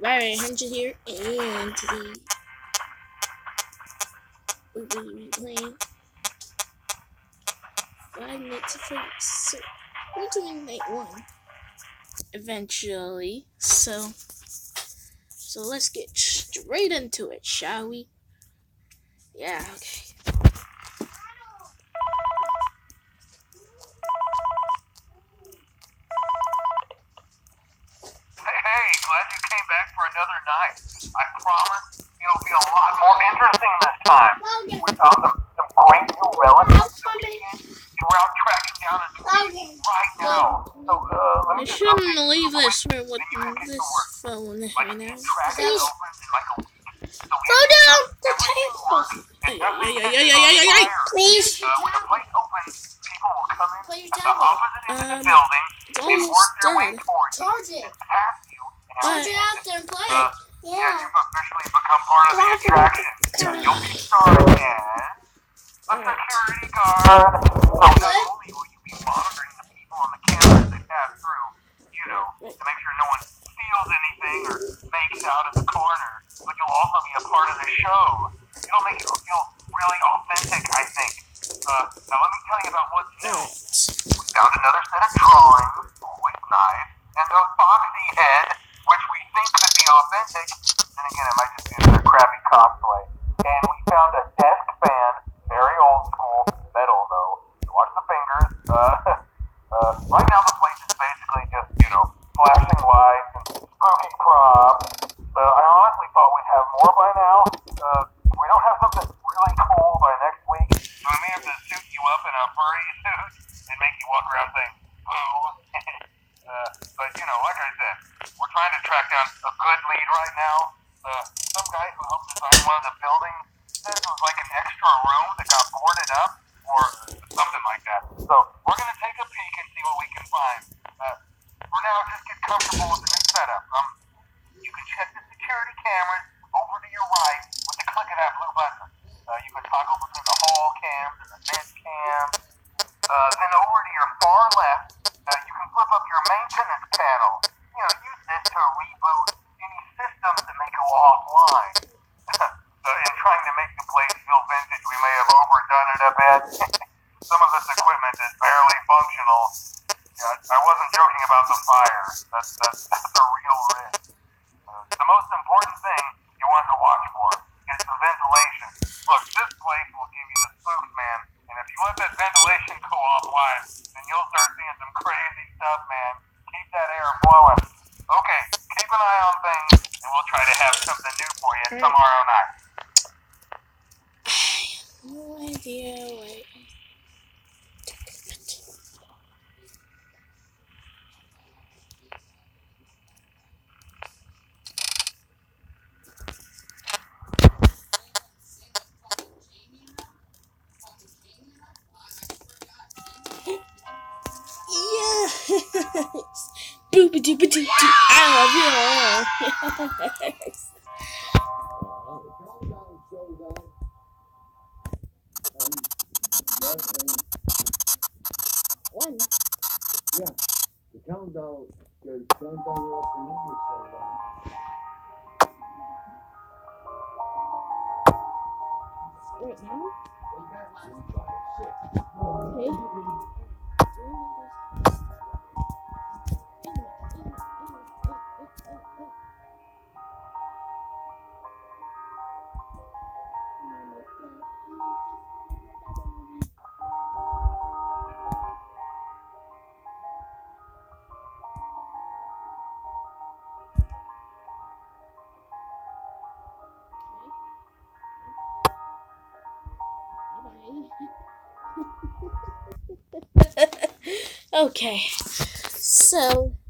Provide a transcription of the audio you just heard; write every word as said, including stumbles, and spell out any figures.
Rye-Rye one hundred here, and today we'll be replaying Five Nights at Freddy's. So we're doing night one eventually. So so let's get straight into it, shall we? Yeah. Okay. Hey, glad you came back for another night. I promise it'll be a lot more interesting this time. We found some, some great new relics that we can, and we're out tracking down a new key right now. So, uh, let me I just shouldn't update leave you this quick, for what then you can get to this work. phone Like, right now. track it Please opens in like a week. So go down the everything table. works, and nothing Ay, ay, catches ay, on ay, ay, ay. fire. Please. Uh, when the place opens, people will come in Play your at the tablet. opposite end of the Um, building It's and almost work their way dead. towards you Charge it. and pass you. And Charge out. it out there and play Uh, it. yeah, Yeah. you've officially become part of the attraction. You'll be starring as a security guard. So not only will you be monitoring the people on the cameras they pass through, you know, to make sure no one steals anything or makes out in the corner, but you'll also be a part of the show. It'll make it feel really authentic, I think. Uh, now let me tell you about what's new. We found another set of drawings, always nice, and a foxy head, which we think could be authentic. Then again, it might just be another crappy cosplay. And we found a desk fan, very old school, metal though. Watch the fingers. Uh, uh, right now the place is basically just, you know, flashing lights and spooky props. Uh, I honestly thought we'd have more by now. Uh, we don't have something really cool by next week. So we may have to suit you up in a furry suit and make you walk around saying, boo. uh, but, you know, like I said, we're trying to track down a good lead right now. Uh, some guy who helped design one of the buildings said it was like an extra room that got boarded up or something like that. So we're going to take a peek and see what we can find. Uh, for now, just get comfortable with the new setup. Um, you can check the security cameras over to your right with the click of that blue button. Uh, you can toggle between the hall cams and the mid cams. Uh, then over to your far left, uh, you can flip up your maintenance panel. You know, use this to reboot any systems that may go offline. So in trying to make the place feel vintage, we may have overdone it a bit. Some of this equipment is barely functional. Yeah, I wasn't joking about the fire. That's, that's, that's a real risk. Uh, the most important thing you want to watch for is the ventilation. Look, this place will give you the spooks, man. And if you let that ventilation go offline, then you'll start seeing some crazy stuff, man. Keep that air flowing. Okay, keep an eye on things, and we'll try to have something new for you tomorrow night. No idea what. Yes! Boopy doopy doo doo. I love you all. Yes. One. Yeah, the countdown, the countdown was in English, so Right now? uh, Okay. Okay, so